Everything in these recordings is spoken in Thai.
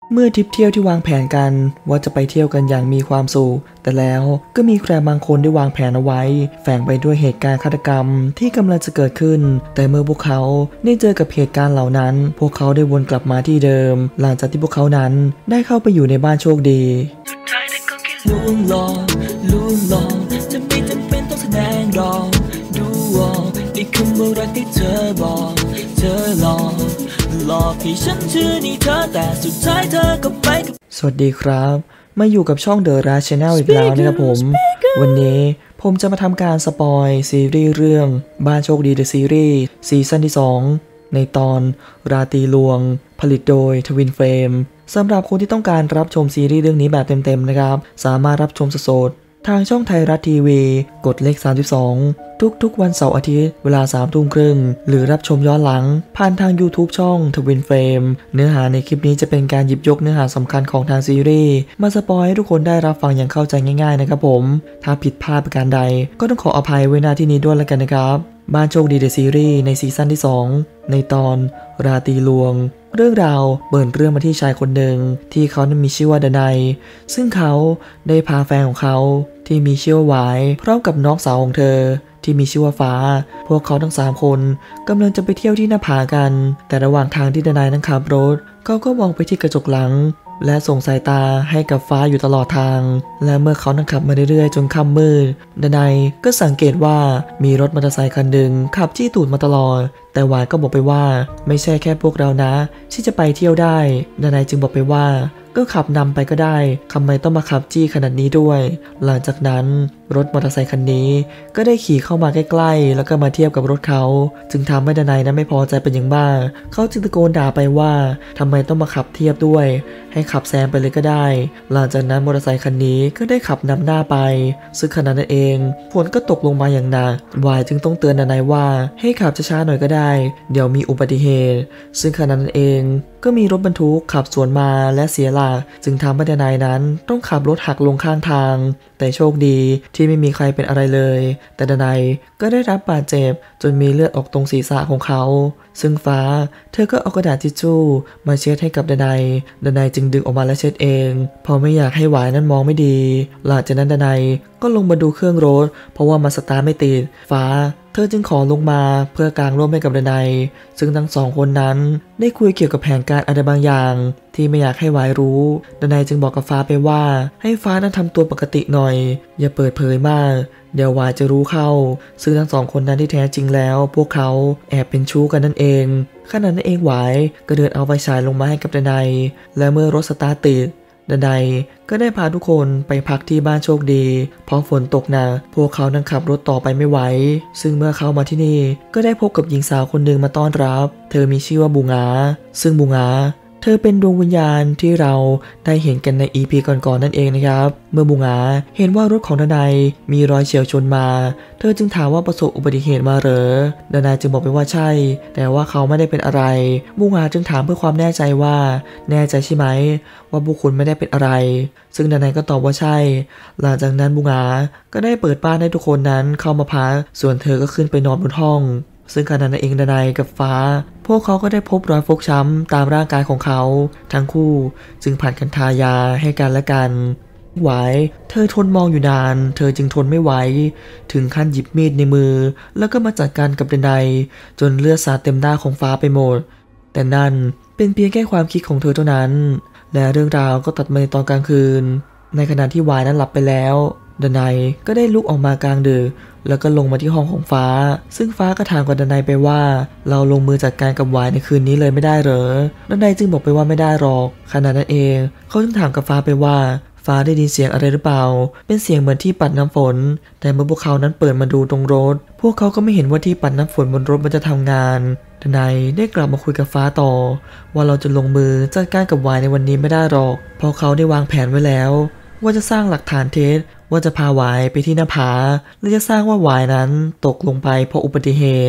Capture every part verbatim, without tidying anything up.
เมื่อทริปเที่ยวที่วางแผนกันว่าจะไปเที่ยวกันอย่างมีความสุขแต่แล้วก็มีใครบางคนได้วางแผนเอาไว้แฝงไปด้วยเหตุการณ์ฆาตกรรมที่กำลังจะเกิดขึ้นแต่เมื่อพวกเขาได้เจอกับเหตุการณ์เหล่านั้นพวกเขาได้วนกลับมาที่เดิมหลังจากที่พวกเขานั้นได้เข้าไปอยู่ในบ้านโชคดีลุงหลอกลุงหลอกจะไม่จำเป็นต้องแสดงรอดูออกในคำว่ารักที่เธอบอกเธอหลอกหลอกให้ฉันเชื่อในเธอแต่สุดท้ายเธอก็ไปกับสวัสดีครับมาอยู่กับช่อง The Ras Channel อีกแล้วนะครับผมวันนี้ผมจะมาทำการสปอยซีรีส์เรื่องบ้านโชคดี The Series ซีซั่นที่สองในตอนราตรีลวงผลิตโดย Twin Flame สำหรับคนที่ต้องการรับชมซีรีส์เรื่องนี้แบบเต็มๆนะครับสามารถรับชมสดๆทางช่องไทยรัฐทีวีกดเลขสามสิบสองทุกๆวันเสาร์อาทิตย์เวลาสามทุ่มครึ่งหรือรับชมย้อนหลังผ่านทาง YouTube ช่อง Twin Flame เนื้อหาในคลิปนี้จะเป็นการหยิบยกเนื้อหาสำคัญของทางซีรีส์มาสปอยให้ทุกคนได้รับฟังอย่างเข้าใจง่ายๆนะครับผมถ้าผิดพลาดประการใดก็ต้องขออภัยไว้ณที่นี้ด้วยแล้วกันนะครับบ้านโชคดี The Series ในซีซั่นที่สองในตอนราตรีลวงเรื่องราวเปิดเรื่องมาที่ชายคนหนึ่งที่เขานั้นมีชื่อว่าดนัยซึ่งเขาได้พาแฟนของเขาที่มีชื่อว่าหวายพร้อมกับน้องสาวของเธอที่มีชื่อว่าฟ้าพวกเขาทั้งสามคนกำลังจะไปเที่ยวที่หน้าผากันแต่ระหว่างทางที่ดนัยนั้นขับรถเขาก็มองไปที่กระจกหลังและส่งสายตาให้กับฟ้าอยู่ตลอดทางและเมื่อเขานั่งขับมาเรื่อยๆจนค่ำมืดดนัยก็สังเกตว่ามีรถมอเตอร์ไซค์คันหนึ่งขับจี้ตูดมาตลอดแต่หวายก็บอกไปว่าไม่ใช่แค่พวกเรานะที่จะไปเที่ยวได้ดนัยจึงบอกไปว่าก็ขับนำไปก็ได้ทำไมต้องมาขับจี้ขนาดนี้ด้วยหลังจากนั้นรถมอเตอร์ไซค์คันนี้ก็ได้ขี่เข้ามาใกล้ๆแล้วก็มาเทียบกับรถเขาจึงทำให้ดนัยนั้นไม่พอใจเป็นอย่างมากเขาจึงตะโกนด่าไปว่าทำไมต้องมาขับเทียบด้วยให้ขับแซงไปเลยก็ได้หลังจากนั้นมอเตอร์ไซค์คันนี้ก็ได้ขับนำหน้าไปซึ่งขณะนั้นเองฝนก็ตกลงมาอย่างหนักวายจึงต้องเตือนดนัยว่าให้ขับช้าๆหน่อยก็ได้เดี๋ยวมีอุบัติเหตุซึ่งขณะนั้นเองก็มีรถบรรทุกขับสวนมาและเสียหลักจึงทำให้ดนัยนั้นต้องขับรถหักลงข้างทางแต่โชคดีที่ไม่มีใครเป็นอะไรเลยแต่ดนัยก็ได้รับบาดเจ็บจนมีเลือดออกตรงศีรษะของเขาซึ่งฟ้าเธอก็เอากระดาษทิชชู่มาเช็ดให้กับดนัยดนัยจึงดึงออกมาและเช็ดเองเพราะไม่อยากให้หวายนั้นมองไม่ดีหลังจากนั้นดนัยก็ลงมาดูเครื่องรถเพราะว่ามันสตาร์ทไม่ติดฟ้าเธอจึงขอลงมาเพื่อกางร่มให้กับดนัยซึ่งทั้งสองคนนั้นได้คุยเกี่ยวกับแผนการอะไรบางอย่างที่ไม่อยากให้หวายรู้ดนัยจึงบอกกับฟ้าไปว่าให้ฟ้านั้นทำตัวปกติหน่อยอย่าเปิดเผยมากเดี๋ยวหวายจะรู้เข้าซึ่งทั้งสองคนนั้นที่แท้จริงแล้วพวกเขาแอบเป็นชู้กันนั่นเองขณะนั้นเองหวายก็เดินเอาไฟฉายลงมาให้กับดนัยและเมื่อรถสตาร์ทติดดนัยก็ได้พาทุกคนไปพักที่บ้านโชคดีเพราะฝนตกหนักพวกเขานั้นขับรถต่อไปไม่ไหวซึ่งเมื่อเขามาที่นี่ก็ได้พบกับหญิงสาวคนหนึ่งมาต้อนรับเธอมีชื่อว่าบูงาซึ่งบูงาเธอเป็นดวงวิญญาณที่เราได้เห็นกันใน อี พี ก่อนๆ นั่นเองนะครับเมื่อบูงาเห็นว่ารถของดนัยมีรอยเฉียวชนมาเธอจึงถามว่าประสบอุบัติเหตุมาเหรอดนัยจึงบอกไปว่าใช่แต่ว่าเขาไม่ได้เป็นอะไรบูงาจึงถามเพื่อความแน่ใจว่าแน่ใจใช่ไหมว่าบุคคลไม่ได้เป็นอะไรซึ่งดนัยก็ตอบว่าใช่หลังจากนั้นบูงาก็ได้เปิดบ้านให้ทุกคนนั้นเข้ามาพักส่วนเธอก็ขึ้นไปนอนบนห้องซึ่งขณะนั้นเองดนัยกับฟ้าพวกเขาก็ได้พบรอยฟกช้ำตามร่างกายของเขาทั้งคู่จึงผัดกันทายาให้กันและกันหวายเธอทนมองอยู่นานเธอจึงทนไม่ไหวถึงขั้นหยิบมีดในมือแล้วก็มาจัดการกับดนัยจนเลือดสาดเต็มหน้าของฟ้าไปหมดแต่นั่นเป็นเพียงแค่ความคิดของเธอเท่านั้นและเรื่องราวก็ตัดมาในตอนกลางคืนในขณะที่หวายนั้นหลับไปแล้วดนัยก็ได้ลุกออกมากลางดึกแล้วก็ลงมาที่ห้องของฟ้าซึ่งฟ้าก็ถามกับดนัยไปว่าเราลงมือจัดการกับหวายในคืนนี้เลยไม่ได้เหรอดนัยจึงบอกไปว่าไม่ได้หรอกขณะนั้นเองเขาจึงถามกับฟ้าไปว่าฟ้าได้ยินเสียงอะไรหรือเปล่าเป็นเสียงเหมือนที่ปัดน้ำฝนแต่เมื่อพวกเขานั้นเปิดมาดูตรงรถพวกเขาก็ไม่เห็นว่าที่ปัดน้ำฝนบนรถมันจะทำงานดนัยได้กลับมาคุยกับฟ้าต่อว่าเราจะลงมือจัดการกับหวายในวันนี้ไม่ได้หรอกเพราะเขาได้วางแผนไว้แล้วว่าจะสร้างหลักฐานเท็จว่าจะพาหวายไปที่หน้าผาและจะสร้างว่าหวายนั้นตกลงไปเพราะอุบัติเหตุ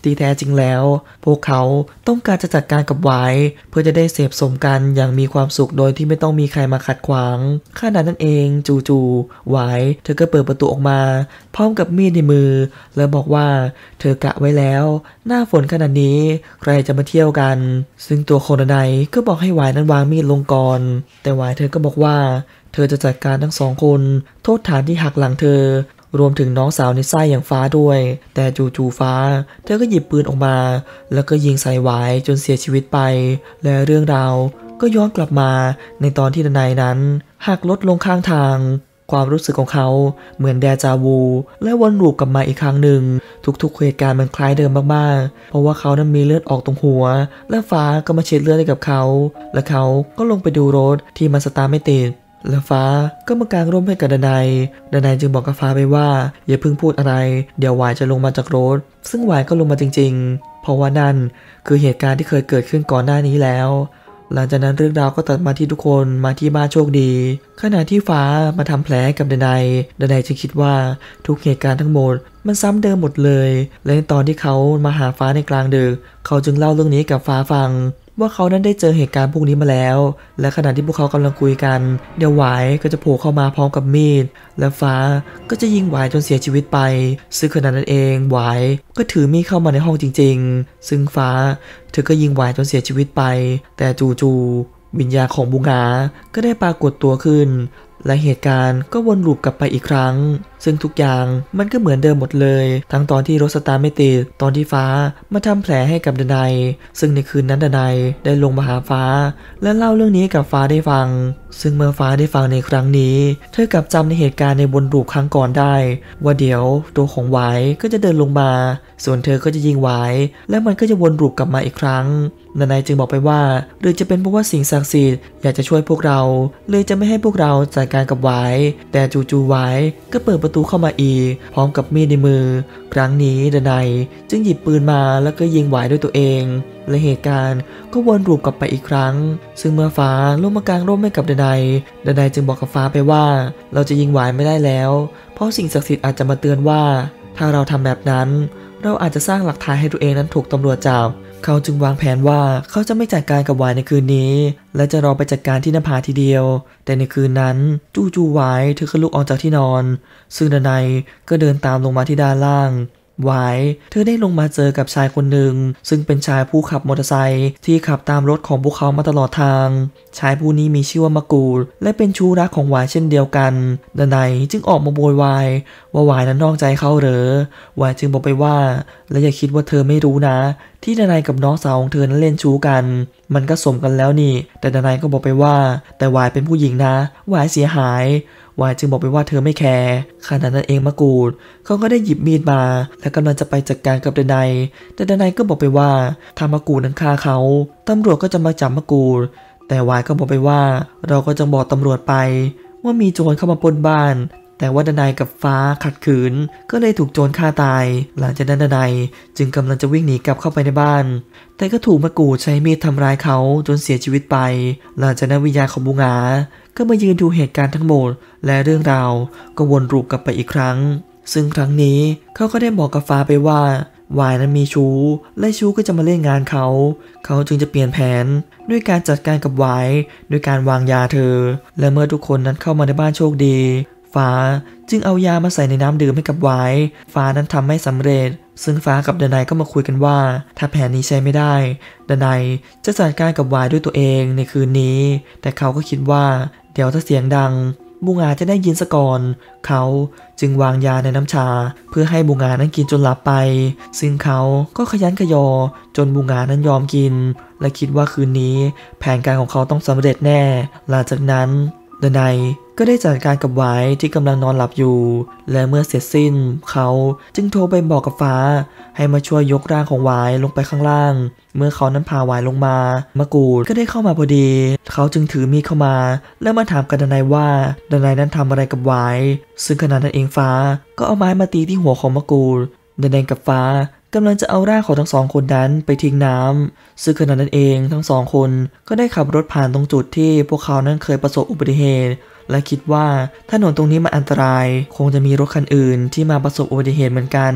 ที่แท้จริงแล้วพวกเขาต้องการจะจัดการกับหวายเพื่อจะได้เสพสมกันอย่างมีความสุขโดยที่ไม่ต้องมีใครมาขัดขวางขณะนั้นเองจู่ๆหวายเธอก็เปิดประตูออกมาพร้อมกับมีดในมือแล้วบอกว่าเธอกะไว้แล้วหน้าฝนขนาดนี้ใครจะมาเที่ยวกันซึ่งตัวโคนาไนก็บอกให้หวายนั้นวางมีดลงก่อนแต่หวายเธอก็บอกว่าเธอจะจัดการทั้งสองคนโทษฐานที่หักหลังเธอรวมถึงน้องสาวในไส้อย่างฟ้าด้วยแต่จู่ๆฟ้าเธอก็หยิบปืนออกมาแล้วก็ยิงใส่หวายจนเสียชีวิตไปและเรื่องราวก็ย้อนกลับมาในตอนที่ดนัยนั้นหักรถลงข้างทางความรู้สึกของเขาเหมือนเดจาวูและวนลูปกลับมาอีกครั้งหนึ่งทุกๆเหตุการณ์มันคล้ายเดิมมากๆเพราะว่าเขานั้นมีเลือดออกตรงหัวและฟ้าก็มาเช็ดเลือดให้กับเขาและเขาก็ลงไปดูรถที่มันสตาร์ทไม่ติดและฟ้าก็มากางร่มให้กับดนัยดนัยจึงบอกกับฟ้าไปว่าอย่าเพิ่งพูดอะไรเดี๋ยวหวายจะลงมาจากรถซึ่งหวายก็ลงมาจริงๆเพราะว่านั่นคือเหตุการณ์ที่เคยเกิดขึ้นก่อนหน้านี้แล้วหลังจากนั้นเรื่องราวก็ตัดมาที่ทุกคนมาที่บ้านโชคดีขณะที่ฟ้ามาทำแผลกับดนัยดนัยจึงคิดว่าทุกเหตุการณ์ทั้งหมดมันซ้ำเดิมหมดเลยและตอนที่เขามาหาฟ้าในกลางดึกเขาจึงเล่าเรื่องนี้กับฟ้าฟังว่าเขานั้นได้เจอเหตุการณ์พวกนี้มาแล้วและขณะที่พวกเขากำลังคุยกันเดี๋ยวหวายก็จะโผล่เข้ามาพร้อมกับมีดและฟ้าก็จะยิงหวายจนเสียชีวิตไปซึ่งขณะนั้นเองหวายก็ถือมีดเข้ามาในห้องจริงๆซึ่งฟ้าเธอก็ยิงหวายจนเสียชีวิตไปแต่จู่ๆวิญญาณของบุงาก็ได้ปรากฏตัวขึ้นและเหตุการณ์ก็วนลูปกลับไปอีกครั้งซึ่งทุกอย่างมันก็เหมือนเดิมหมดเลยทั้งตอนที่รถสตาร์ทไม่ติดตอนที่ฟ้ามาทำแผลให้กับดนัยซึ่งในคืนนั้นดนัยได้ลงมาหาฟ้าและเล่าเรื่องนี้กับฟ้าได้ฟังซึ่งเมื่อฟ้าได้ฟังในครั้งนี้เธอกลับจำในเหตุการณ์ในวนลูปครั้งก่อนได้ว่าเดี๋ยวตัวของหวายก็จะเดินลงมาส่วนเธอก็จะยิงหวายและมันก็จะวนลูปกลับมาอีกครั้งดนัยจึงบอกไปว่าหรือจะเป็นเพราะว่าสิ่งศักดิ์สิทธิ์อยากจะช่วยพวกเราเลยจะไม่ให้พวกเราจัดการกับหวายแต่จู่ๆหวายก็เปิดประตูเข้ามาอีกพร้อมกับมีดในมือครั้งนี้ดนัยจึงหยิบปืนมาแล้วก็ยิงหวายด้วยตัวเองและเหตุการณ์ก็วนลูปกลับไปอีกครั้งซึ่งเมื่อฟ้าลงมากางร่มให้กับดนัยดนัยจึงบอกกับฟ้าไปว่าเราจะยิงหวายไม่ได้แล้วเพราะสิ่งศักดิ์สิทธิ์อาจจะมาเตือนว่าถ้าเราทำแบบนั้นเราอาจจะสร้างหลักฐานให้ตัวเองนั้นถูกตำรวจจับเขาจึงวางแผนว่าเขาจะไม่จัดการกับหวายในคืนนี้และจะรอไปจัดการที่หน้าผาทีเดียวแต่ในคืนนั้นจู่ๆหวายเธอก็ลุกออกจากที่นอนซึ่งดนัยก็เดินตามลงมาที่ด้านล่างหวายเธอได้ลงมาเจอกับชายคนหนึ่งซึ่งเป็นชายผู้ขับมอเตอร์ไซค์ที่ขับตามรถของพวกเขามาตลอดทางชายผู้นี้มีชื่อว่ามะกูดและเป็นชู้รักของหวายเช่นเดียวกันดนัยจึงออกมาโวยวายว่าหวายนั้นนอกใจเขาเหรอหวายจึงบอกไปว่าและอย่าคิดว่าเธอไม่รู้นะที่ดนัยกับน้องสาวของเธอนั้นเล่นชู้กันมันก็สมกันแล้วนี่แต่ดนัยก็บอกไปว่าแต่หวายเป็นผู้หญิงนะหวายเสียหายวายจึงบอกไปว่าเธอไม่แคร์ขณะนั้นเองมะกูดเขาก็ได้หยิบมีดมาและกำลังจะไปจัดการกับดนัยแต่ดนัยก็บอกไปว่าถ้ามะกูดนั้นฆ่าเขาตำรวจก็จะมาจับมะกูดแต่วายก็บอกไปว่าเราก็จะบอกตำรวจไปว่ามีโจรเข้ามาปล้นบ้านแต่ว่าดนัยกับฟ้าขัดขืนก็เลยถูกโจรฆ่าตายหลังจากนั้นดนัยจึงกำลังจะวิ่งหนีกลับเข้าไปในบ้านแต่ก็ถูกมะกูดใช้มีดทำร้ายเขาจนเสียชีวิตไปหลังจากนั้นวิญญาณของบุงาก็มายืนดูเหตุการณ์ทั้งหมดและเรื่องราวก็วนลูปกลับไปอีกครั้งซึ่งครั้งนี้เขาก็ได้บอกกับฟ้าไปว่าวายนั้นมีชู้และชู้ก็จะมาเล่นงานเขาเขาจึงจะเปลี่ยนแผนด้วยการจัดการกับวายด้วยการวางยาเธอและเมื่อทุกคนนั้นเข้ามาในบ้านโชคดีฟ้าจึงเอายามาใส่ในน้ำดื่มให้กับวายฟ้านั้นทำไม่สำเร็จซึ่งฟ้ากับดนัยก็มาคุยกันว่าถ้าแผนนี้ใช้ไม่ได้ดนัยจะจัดการกับวายด้วยตัวเองในคืนนี้แต่เขาก็คิดว่าเดี๋ยวถ้าเสียงดังบุงาจะได้ยินซะก่อนเขาจึงวางยาในน้ำชาเพื่อให้บุงานั้นกินจนหลับไปซึ่งเขาก็ขยันขยอจนบุงานั้นยอมกินและคิดว่าคืนนี้แผนการของเขาต้องสำเร็จแน่หลังจากนั้นดนัยก็ได้จัดการกับหวายที่กำลังนอนหลับอยู่และเมื่อเสร็จสิ้นเขาจึงโทรไปบอกกับฟ้าให้มาช่วยยกร่างของหวายลงไปข้างล่างเมื่อเขานั้นพาหวายลงมามะกูดก็ได้เข้ามาพอดีเขาจึงถือมีดเข้ามาแล้วมาถามกับดนัยว่าดนัยนั้นทำอะไรกับหวายซึ่งขณะนั้นเองฟ้าก็เอาไม้มาตีที่หัวของมะกูดดนัยกับฟ้ากำลังจะเอาร่างของทั้งสองคนนั้นไปทิ้งน้ำซึ่งขณะนั้นเองทั้งสองคนก็ได้ขับรถผ่านตรงจุดที่พวกเขานั้นเคยประสบอุบัติเหตุและคิดว่าถนนตรงนี้มันอันตรายคงจะมีรถคันอื่นที่มาประสบอุบัติเหตุเหมือนกัน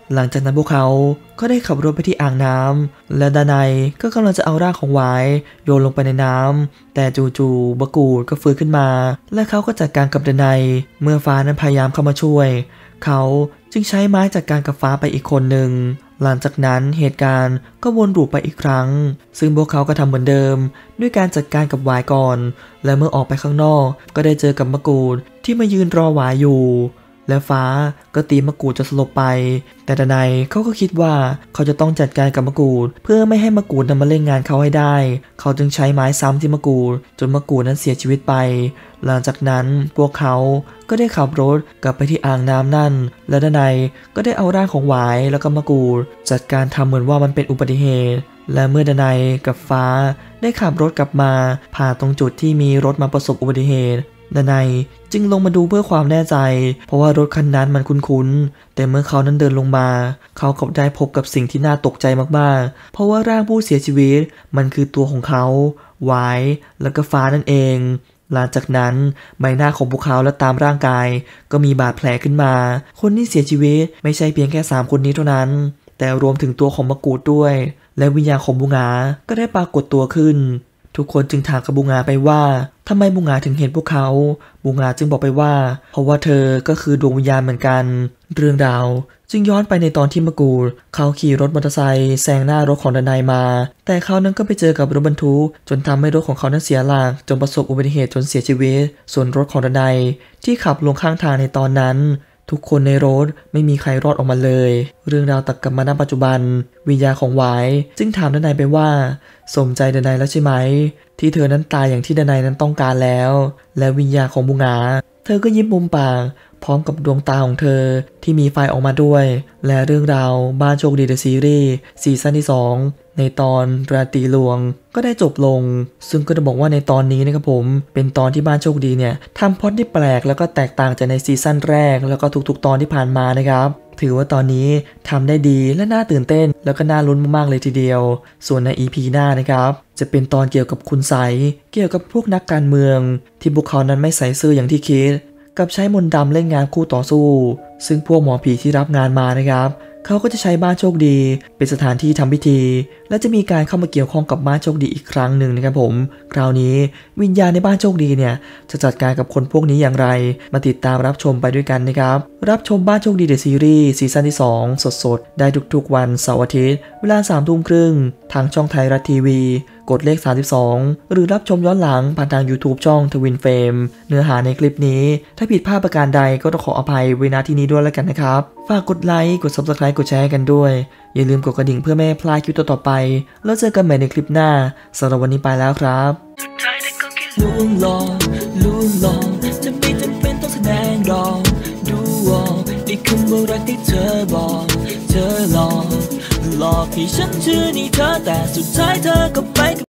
หลังจากนั้นพวกเขาก็ได้ขับรถไปที่อ่างน้ำและดานายก็กำลังจะเอาร่างของหวายโยนลงไปในน้ำแต่จู่ๆบะกูดก็ฟื้นขึ้นมาและเขาก็จัดการกับดานายเมื่อฟ้านั้นพยายามเข้ามาช่วยเขาจึงใช้ไม้จัดการกับฟ้าไปอีกคนหนึ่งหลังจากนั้นเหตุการณ์ก็วนลูปไปอีกครั้งซึ่งพวกเขาก็ทำเหมือนเดิมด้วยการจัดการกับหวายก่อนและเมื่อออกไปข้างนอกก็ได้เจอกับมะกูดที่มายืนรอหวายอยู่และฟ้าก็ตีมะกูดจนสลบไปแต่ดานายเขาก็คิดว่าเขาจะต้องจัดการกับมะกูดเพื่อไม่ให้มะกูดนำมาเล่นงานเขาให้ได้เขาจึงใช้ไม้ซ้ำที่มะกูดจนมะกูดนั้นเสียชีวิตไปหลังจากนั้นพวกเขาก็ได้ขับรถกลับไปที่อ่างน้ำนั่นและดานายก็ได้เอาร่างของหวายแล้วก็มะกูดจัดการทำเหมือนว่ามันเป็นอุบัติเหตุและเมื่อดานายกับฟ้าได้ขับรถกลับมาผ่านตรงจุดที่มีรถมาประสบอุบัติเหตุดานายจึงลงมาดูเพื่อความแน่ใจเพราะว่ารถคันนั้นมันคุ้นๆแต่เมื่อเขานั้นเดินลงมาเขากลับได้พบกับสิ่งที่น่าตกใจมากๆเพราะว่าร่างผู้เสียชีวิตมันคือตัวของเขาหวายแล้วก็ฟ้านั่นเองหลังจากนั้นใบหน้าของพวกเขาและตามร่างกายก็มีบาดแผลขึ้นมาคนที่เสียชีวิตไม่ใช่เพียงแค่สามคนนี้เท่านั้นแต่รวมถึงตัวของมะกูดด้วยและวิญญาณของบุงาก็ได้ปรากฏตัวขึ้นทุกคนจึงถามกับบุงาไปว่าทำไมบุงาถึงเห็นพวกเขาบุงาจึงบอกไปว่าเพราะว่าเธอก็คือดวงวิญญาณเหมือนกันเรื่องราวจึงย้อนไปในตอนที่มะกูดเขาขี่รถมอเตอร์ไซค์แซงหน้ารถของดานายมาแต่เขานั้นก็ไปเจอกับรถบรรทุกจนทำให้รถของเขานั้นเสียหลักจนประสบอุบัติเหตุจนเสียชีวิตส่วนรถของดานายที่ขับลงข้างทางในตอนนั้นทุกคนในรถไม่มีใครรอดออกมาเลยเรื่องราวตัดกลับมาณปัจจุบันวิญญาณของหวายจึงถามดานายไปว่าสมใจดานายแล้วใช่ไหมที่เธอนั้นตายอย่างที่ดานายนั้นต้องการแล้วและวิญญาณของบุงาเธอก็ยิ้มมุมปากพร้อมกับดวงตาของเธอที่มีไฟออกมาด้วยและเรื่องราวบ้านโชคดีเดอะซีรีส์ซีซั่นที่สองในตอนราตรีลวงก็ได้จบลงซึ่งก็จะบอกว่าในตอนนี้นะครับผมเป็นตอนที่บ้านโชคดีเนี่ยทำพล็อตที่แปลกแล้วก็แตกต่างจากในซีซั่นแรกแล้วก็ทุกๆตอนที่ผ่านมานะครับถือว่าตอนนี้ทำได้ดีและน่าตื่นเต้นแล้วก็น่าลุ้นมากๆเลยทีเดียวส่วนใน อี พี หน้านะครับจะเป็นตอนเกี่ยวกับคุณไสเกี่ยวกับพวกนักการเมืองที่พวกเขานั้นไม่ใส่ซื่ออย่างที่คิดกับใช้มนต์ดำเล่นงานคู่ต่อสู้ซึ่งพวกหมอผีที่รับงานมานะครับเขาก็จะใช้บ้านโชคดีเป็นสถานที่ทำพิธีและจะมีการเข้ามาเกี่ยวข้องกับบ้านโชคดีอีกครั้งหนึ่งนะครับผมคราวนี้วิญญาณในบ้านโชคดีเนี่ยจะจัดการกับคนพวกนี้อย่างไรมาติดตามรับชมไปด้วยกันนะครับรับชมบ้านโชคดีเดอะซีรีส์ซีซั่นที่สองสดๆได้ทุกๆวันเสาร์อาทิตย์เวลา สามทุ่มครึ่งทางช่องไทยรัฐทีวีกดเลขสามสิบสองหรือรับชมย้อนหลังผ่านทาง YouTube ช่องทวินเฟรมเนื้อหาในคลิปนี้ถ้าผิดพลาดประการใดก็ต้องขออภัยไว้ณที่นี้ด้วยแล้วกันนะครับฝากกดไลค์กด ซับสไครบ์ กดแชร์กันด้วยอย่าลืมกดกระดิ่งเพื่อไม่ให้พลาดคลิปต่อๆไปแล้วเจอกันใหม่ในคลิปหน้าสำหรับวันนี้ไปแล้วครับลวงหลอกลวงหลอกจะไม่จำเป็นต้องแสดงหรอกดูออกในคำว่ารักที่เธอบอกเธอหลอกหลอกให้ฉันเชื่อในเธอแต่สุดท้ายเธอก็